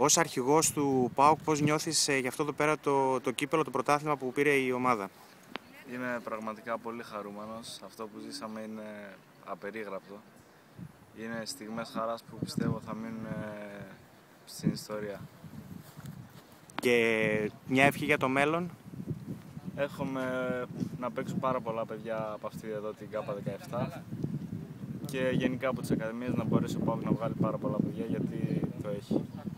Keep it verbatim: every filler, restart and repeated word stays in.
Ως αρχηγός του ΠΑΟΚ, πώς νιώθεις για αυτό εδώ πέρα το, το κύπελλο, το πρωτάθλημα που πήρε η ομάδα? Είμαι πραγματικά πολύ χαρούμενος. Αυτό που ζήσαμε είναι απερίγραπτο. Είναι στιγμές χαράς που πιστεύω θα μείνουν στην ιστορία. Και μια ευχή για το μέλλον? Έχουμε να παίξουν πάρα πολλά παιδιά από αυτή εδώ την ΚΑΠΑ δεκαεπτά και γενικά από τις ακαδημίες να μπορέσει ο ΠΑΟΚ να βγάλει πάρα πολλά παιδιά, γιατί το έχει.